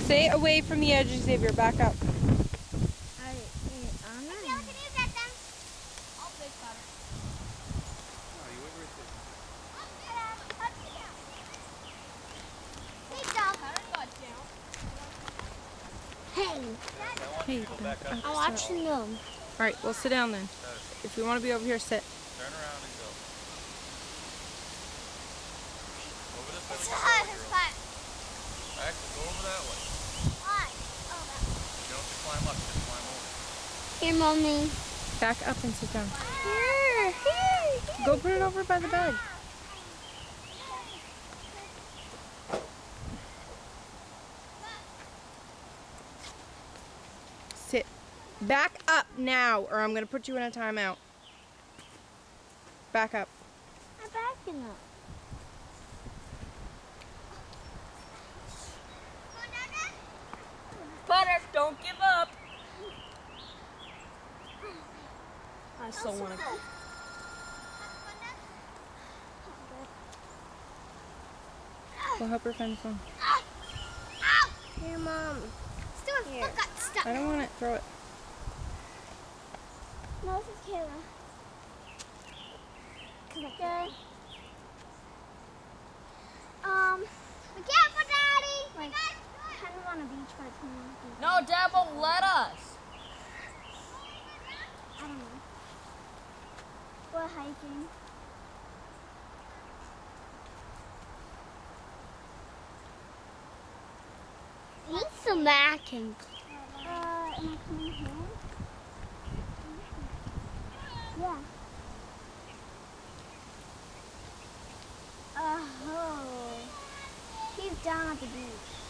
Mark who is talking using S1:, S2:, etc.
S1: Stay away from the edge, Xavier. Back up. Hey,
S2: I'm watching them.
S1: All right, well, sit down then. If you want to be over here, sit.
S3: Turn around and go. Over this way.
S2: It's hot, it's hot.
S3: Actually, go over that way.
S2: Why? Oh, that way.
S3: You don't have to climb up, just climb over.
S2: Here, Mommy.
S1: Back up and sit down.
S2: Here.
S1: Go put it over by the bed. Sit. Back up now, or I'm going to put you in a timeout. Back up.
S2: I'm backing up.
S4: Butter, don't give up. I still want to go.
S1: We'll help her find the phone.
S2: Here, Mom. Foot got stuck.
S1: I don't want it. Throw it.
S2: No, this is Kayla. Good. Be careful, Daddy. Like, kind of on a beach, but it's not a beach.
S4: No, Dad won't let us.
S2: I don't know. We're hiking. Need some mac and. Am I coming home? Yeah. Oh. He's down at the beach.